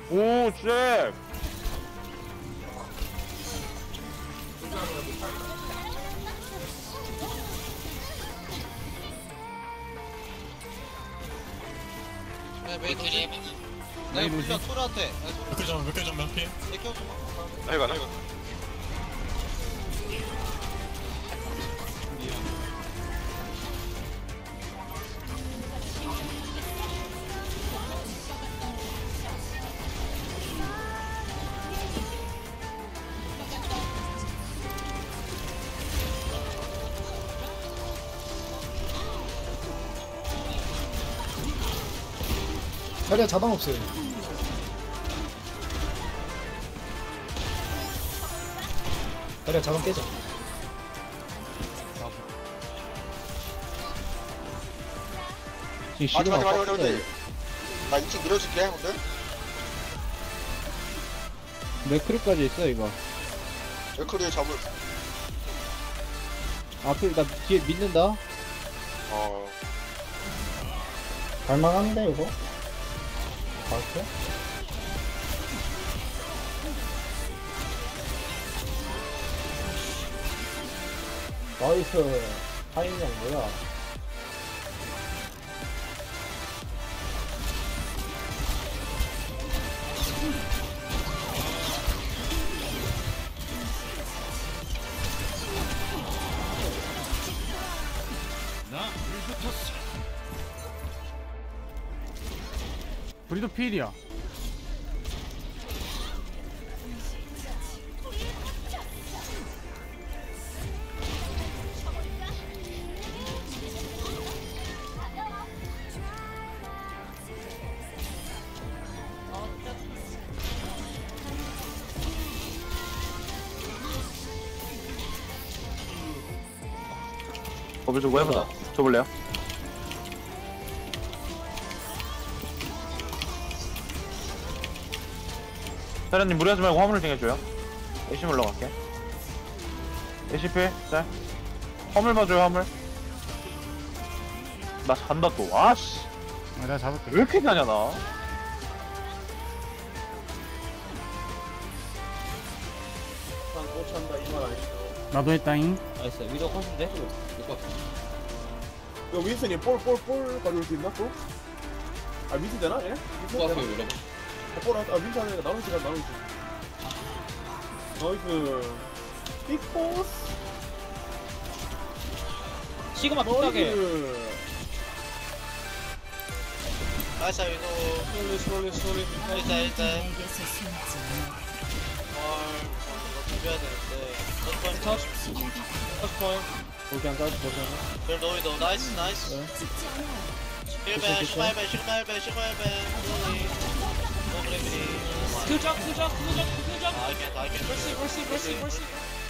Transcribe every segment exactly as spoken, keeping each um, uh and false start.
오, 쉣! 네, 메인 드림. 나 이거 풀려, 소라한테. 몇개 점, 몇개 점, 몇 개? 내 켜줘. 아이고, 아이고. 자리야 자방 없어요. 자리야 자방 깨져. 지금 맞아 맞아 맞아 시그마 맞아 맞아. 나 이 층 밀어줄게 형들. 맥크리까지 있어 이거. 에크리에 잡을. 앞에 나 뒤에 믿는다. 어. 갈만한데 이거? 갈게? 나이스. 하인형 뭐야? 우리도 필이야. 버블 주고 해보자. 줘볼래요? 사장님 무리하지 말고 화물을 땡겨줘요. 애쉬 물러갈게. 애쉬 필, 짤. 화물 봐줘요, 화물. 나 잔다 또. 아씨. 아, 내가 잡을게. 왜 이렇게 자냐, 나. 나도 했다잉. 나이스. 위도 컷인데? 이거 윈슨이 볼볼볼 가져올 수 있나 또? 아 윈슨 되나 얘? 윈슨 되나? 어, 볼, 아 윈슨 하니까 나눠 시간 나눠 시간. 나이스. 빅보스. 시그마 뚝딱해. 나이스. 나이스, 이거. 스몰리 스몰리 스몰리. 일단, 일단. 헐, 이거 비벼야 되는데. 터치, 터치. 터치 포인트. 볼게 안 까지 볼게 안 별 노이도. 나이스, 나이스. 실패, 실패, 실패, 실패. 노브레미니. 그적 그적 그적 그적. I can't, I can't. 벌시 벌시 벌시 벌시.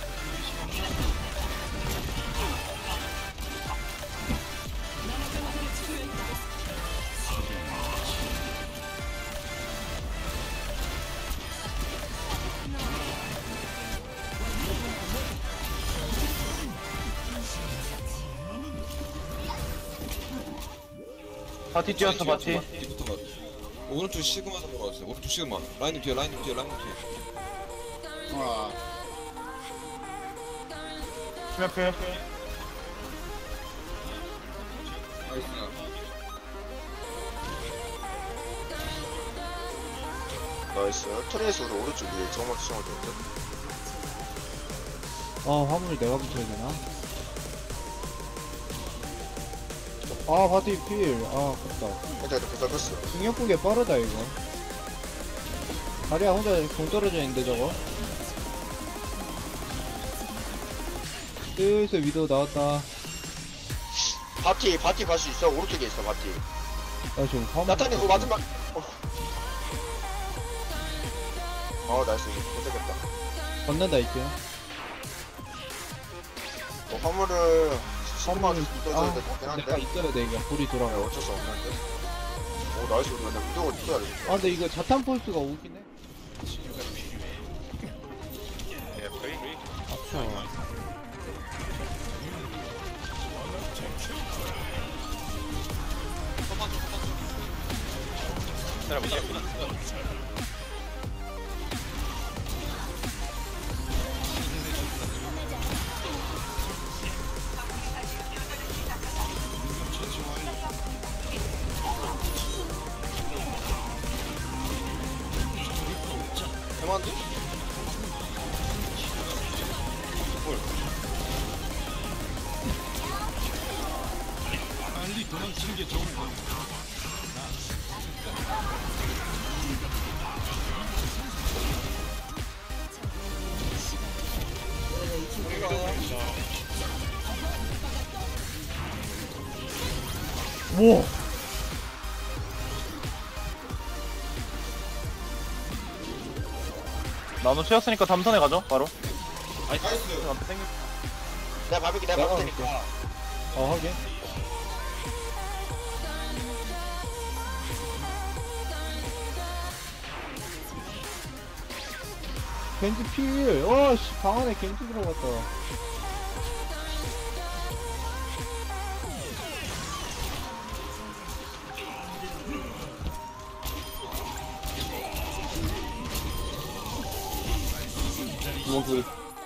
바티 뛰었어, 바티. 뒤부터 가. 오른쪽 시그마 잡으러 가주세요. 오른쪽 시그마. 라인님 뒤에, 라인님 뒤에, 라인님 뒤에. 심해 필. 나이스. 트레이스 우리 오른쪽 위에 정말 수정을 줬는데. 어 화물 내가 붙여야 되나? 아 바디 필. 아 아깝다. 일단 이렇게 닦았어. 중력 끄게 빠르다 이거. 다리야 혼자 공 떨어져 있는데 저거. 슬슬 위도 나왔다. 바티 바티 갈 수 있어. 오른쪽에 있어 바티. 나 지금 화물. 나타님 그 마지막. 어, 어 나이스. 이거 못되겠다. 건넌다 있지. 뭐 화물을 선만 화물을- 믿어줘야 될 것 같긴 내가 한데. 있어야 돼 이게 불이 돌아가. 네, 어쩔 수 없는데. 오 나이스. 근데 무조건 있어야 돼. 아 근데 이거 자탄 폴스가 오긴 해. 조용한데? 뭐? 나노 채웠으니까 담선에 가죠 바로. 나이스. 앞에 땡기. 내가 봐볼게, 내가 내가 봐볼 테니까. 어 하긴. 겐지 필. 어씨 방 안에 겐지 들어갔다. 주먹 소리.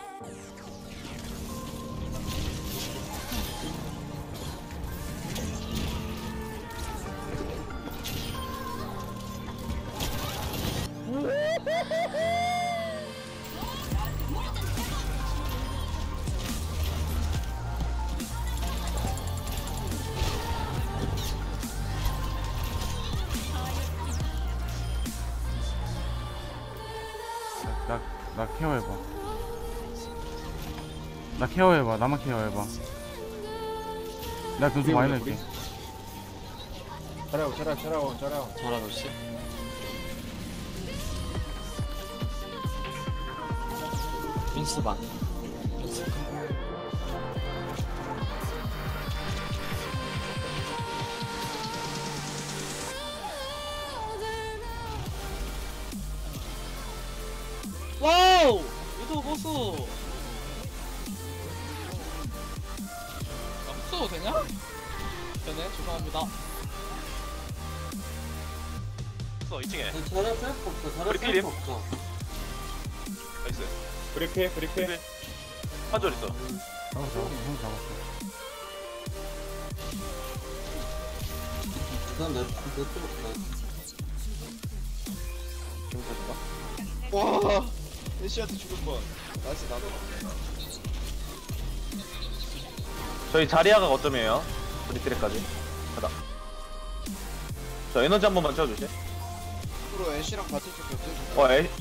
나, 나 케어해봐. 나 케어해봐. 나만 케어해봐. 내가 변수 많이 낼게. 잘하고 잘하고 잘하고 잘하고. 잘하고 있어. 윈스 반. 윈스. 와우! 이도 보수! 아, 흡수 되냐? 되네, 죄송합니다. 있어 이 층에. 잘할 셀프 없어, 잘할 셀프 필임? 없어. 나이스. 브레이크, 브레이크. 한줄 있어. 잡았어. 형 잡았어. 그다음 내, 내 쪽, 와, 애쉬한테 죽을 뻔. 나이스, 나도. 저희 자리아가 거점이에요. 브리트레까지. 가다. 저 에너지 한 번만 채워주시. 앞으로 애쉬랑 바티 쪽 겹쳐줘. 어 에.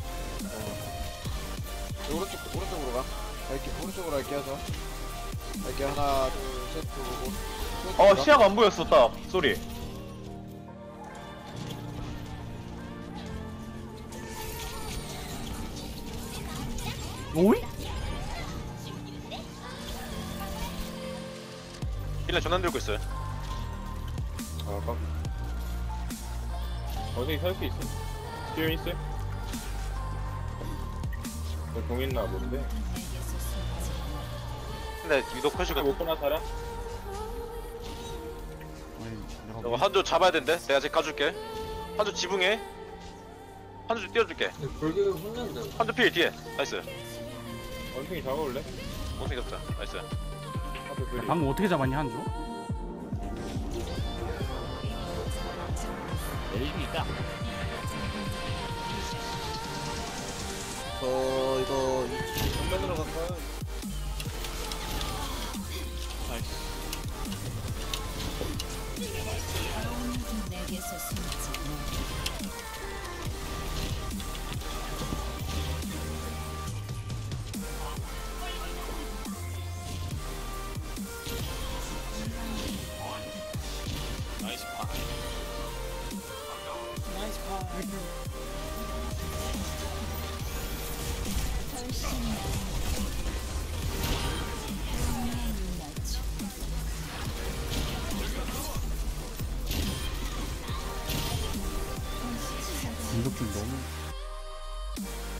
오른쪽, 오른쪽으로 가. 갈게, 오른쪽으로 갈게, 해서. 갈게, 하나, 둘, 셋, 보고. 어 시야가 안 보였어 딱 소리. 오이? 일레 전환 들고 있어요. 아, 깜. 어디 살 수 있어? 뛰어 있어? 공 있나 본데. 근데 유도 컷이거든. 못 보나 살아? 아니, 저거 내가 한조 잡아야 된대. 내가 쟤 가줄게. 한조 지붕해. 한조 띄워줄게. 불교가 혼난다. 한조 필 뒤에. 나이스. 원숭이 잡아올래? 몽탱이 잡자. 나이스. 앞에 그리. 방금 어떻게 잡았냐 한조? 저, 이거, 정면으로 갈까요? 내게서 숨지 나이스 파. 나이스 파. 공격중 너무